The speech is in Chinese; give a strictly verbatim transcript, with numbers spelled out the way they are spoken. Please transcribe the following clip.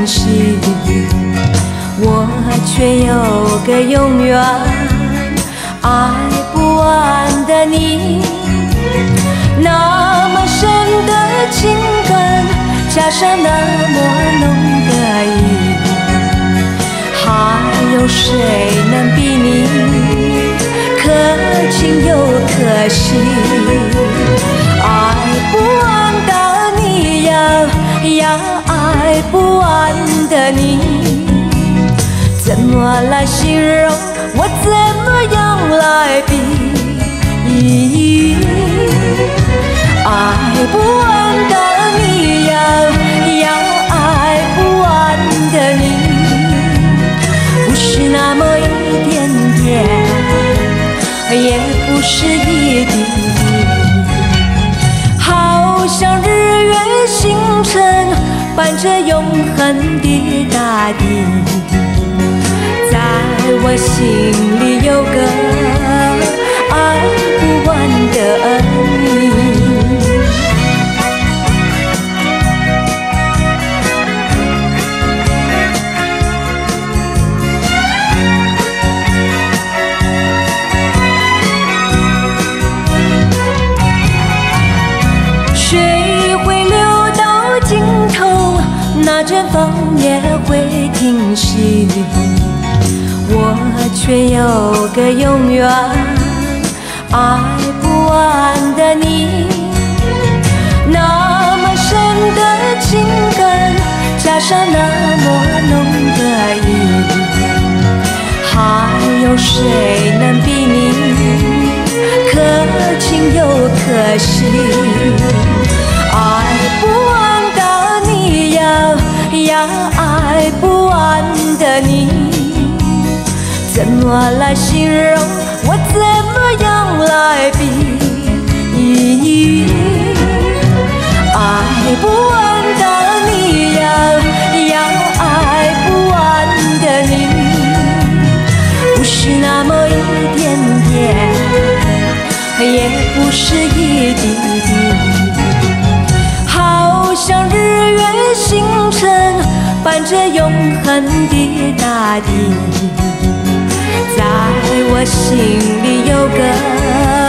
息，我却有个永远爱不完的你。那么深的情感，加上那么浓的意，还有谁能比你可亲又可惜？爱不完的你呀呀，爱不完的你，怎么来形容？我怎么样来比喻？爱不完的你呀呀，爱不完的你，不是那么一点点，也不是一滴滴，好像日月星辰伴着永恒的大地，在我心里有个爱不完的你。水会流到尽头，那阵风也会停息，我却有个永远爱不完的你。那么深的情感，加上那么浓的意，还有谁能比你可亲又可惜？爱不完的你呀呀，爱不完的你，怎么来形容？我怎么样来比喻？爱不完的你呀呀，爱不完的你，不是那么一点点，也不是一滴滴，好像日月星辰伴着永恒的大地，在我心里有个